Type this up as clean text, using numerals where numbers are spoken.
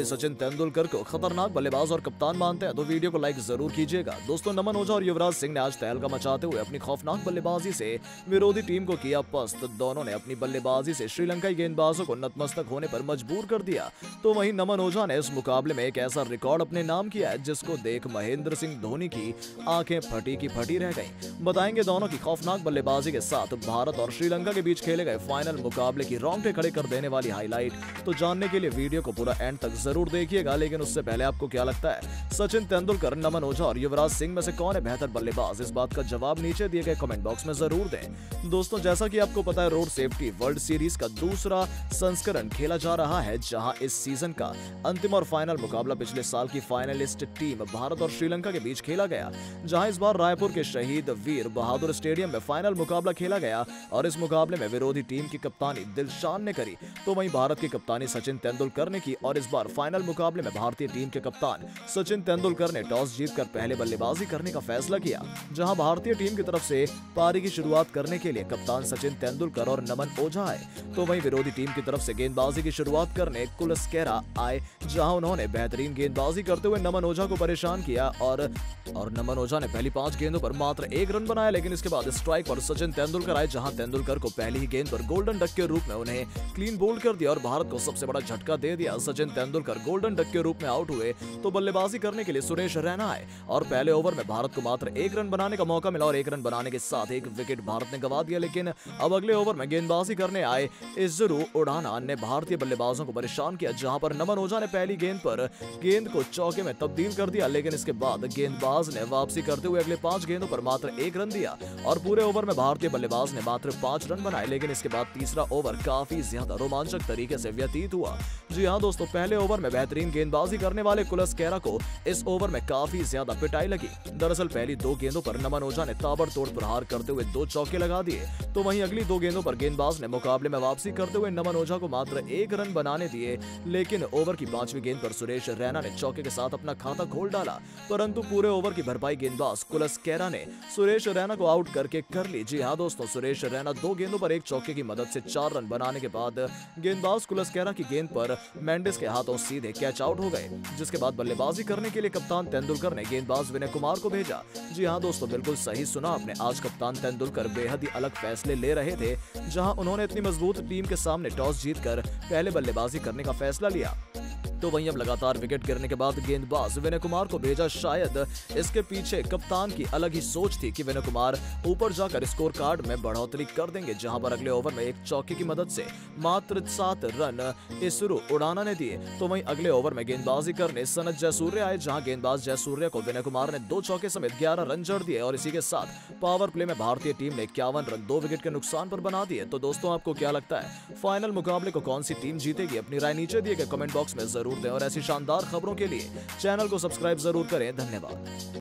भी सचिन तेंदुलकर को खतरनाक बल्लेबाज और कप्तान मानते हैं तो वीडियो को लाइक जरूर कीजिएगा। दोस्तों, नमन ओझा और युवराज सिंह ने आज तहलका मचाते हुए अपनी खौफनाक बल्लेबाजी से विरोधी टीम को किया पस्त। दोनों ने अपनी बल्लेबाजी से श्रीलंकाई गेंदबाजों को नतमस्तक होने पर मजबूर कर दिया। तो वहीं नमन ओझा ने इस मुकाबले में एक ऐसा रिकॉर्ड अपने नाम किया है जिसको देख महेंद्र सिंह धोनी की आंखें फटी की फटी रह गईं। बताएंगे दोनों की खौफनाक बल्लेबाजी के साथ भारत और श्रीलंका के बीच खेले गए फाइनल मुकाबले की रोंगटे खड़े कर देने वाली हाईलाइट। तो जानने के लिए वीडियो को पूरा एंड तक जरूर देखिएगा। लेकिन उससे पहले आपको क्या लगता है, सचिन तेंदुलकर, नमन ओझा और युवराज सिंह में से कौन है बेहतर बल्लेबाज? इस बात का जवाब नीचे दिए गए कमेंट बॉक्स में जरूर दें। दोस्तों, जैसा कि आपको पता है, रोड सेफ्टी वर्ल्ड सीरीज का दूसरा संस्करण खेला जा रहा है, जहां इस सीजन का अंतिम और फाइनल मुकाबला पिछले साल की फाइनलिस्ट टीम भारत और श्रीलंका के बीच खेला गया, जहां इस बार रायपुर के शहीद वीर बहादुर स्टेडियम में फाइनल मुकाबला खेला गया और इस मुकाबले में विरोधी टीम की कप्तानी दिलशान ने करी तो वहीं भारत की कप्तानी सचिन तेंदुलकर ने की। और इस बार फाइनल मुकाबले में भारतीय टीम के कप्तान सचिन तेंदुलकर ने टॉस जीतकर पहले बल्लेबाजी करने का फैसला किया, जहां भारतीय टीम की तरफ से पारी की शुरुआत करने के लिए कप्तान सचिन तेंदुलकर और नमन ओझा आए, तो वहीं विरोधी टीम की तरफ से गेंदबाजी की शुरुआत करने कुलस्केरा आए, जहां उन्होंने बेहतरीन गेंदबाजी करते हुए नमन ओझा को परेशान किया और नमन ओझा ने पहली 5 गेंदों पर मात्र 1 रन बनाया। लेकिन इसके बाद स्ट्राइक पर सचिन तेंदुलकर आए, जहां तेंदुलकर को पहली ही गेंद पर गोल्डन डक के रूप में उन्हें क्लीन बोल्ड कर दिया और भारत को सबसे बड़ा झटका दे दिया। सचिन तेंदुलकर गोल्डन डक के रूप में आउट हुए तो बल्लेबाजी करने के लिए सुरेश रैना आए और पहले ओवर में भारत को मात्र 1 रन बनाने का मौका मिला और 1 रन बनाने के साथ 1 विकेट भारत ने गंवा दिया। लेकिन अब अगले ओवर में गेंदबाजी करने आए इज़्ज़रू उडाना ने भारतीय बल्लेबाजों को परेशान किया, जहां पर नमन ओझा ने पहली गेंद पर गेंद को चौके में तब्दील कर दिया। लेकिन इसके बाद गेंदबाज ने वापसी करते हुए अगले 5 गेंदों पर मात्र 1 रन दिया और पूरे ओवर में भारतीय बल्लेबाज ने मात्र 5 रन बनाए। लेकिन इसके बाद तीसरा ओवर काफी ज्यादा रोमांचक तरीके से व्यतीत हुआ। जी हां दोस्तों, पहले ओवर में बेहतरीन गेंदबाजी करने वाले कुलस्केरा को इस ओवर में काफी ज्यादा पिटाई लगी। दरअसल पहली 2 गेंदों पर नमन ओझा ने ताबड़तोड़ प्रहार करते हुए 2 चौके लगा दिए, तो वहीं अगली 2 गेंदों पर गेंदबाज ने मुकाबले में वापसी करते हुए नमन ओझा को मात्र 1 रन बनाने दिए। लेकिन ओवर की 5वीं गेंद पर सुरेश रैना ने चौके के साथ अपना खाता खोल डाला, परंतु पूरे ओवर की भरपाई गेंदबाज कुलस्केरा ने सुरेश रैना को आउट करके कर ली। जी हां दोस्तों, सुरेश रैना 2 गेंदों पर 1 चौके की मदद से 4 रन बनाने के बाद गेंदबाज कुलस्केरा की गेंद पर मेंडिस के हाथों सीधे कैच आउट हो गए, जिसके बाद बल्लेबाजी करने के लिए कप्तान तेंदुलकर ने गेंदबाज विनय कुमार को भेजा। जी हां दोस्तों, बिल्कुल सही सुना आपने। आज कप्तान तेंदुलकर बेहद ही अलग फैसले ले रहे थे, जहां उन्होंने इतनी मजबूत टीम के सामने टॉस जीतकर पहले बल्लेबाजी करने का फैसला लिया। तो वहीं अब लगातार विकेट गिरने के बाद गेंदबाज विनय कुमार को भेजा। शायद इसके पीछे कप्तान की अलग ही सोच थी कि विनय कुमार ऊपर जाकर स्कोर कार्ड में बढ़ोतरी कर देंगे, जहां पर अगले ओवर में 1 चौके की मदद से मात्र 7 रन इज़्ज़रू उडाना ने दिए। तो वहीं अगले ओवर में गेंदबाजी करने सनत जयसूर्य आए, जहां गेंदबाज जयसूर्य को विनय कुमार ने 2 चौके समेत 11 रन जड़ दिए और इसी के साथ पावर प्ले में भारतीय टीम ने 51 रन 2 विकेट के नुकसान पर बना दिए। तो दोस्तों, आपको क्या लगता है, फाइनल मुकाबले को कौन सी टीम जीतेगी? अपनी राय नीचे दिए गए कमेंट बॉक्स में जरूर दें और ऐसी शानदार खबरों के लिए चैनल को सब्सक्राइब जरूर करें। धन्यवाद।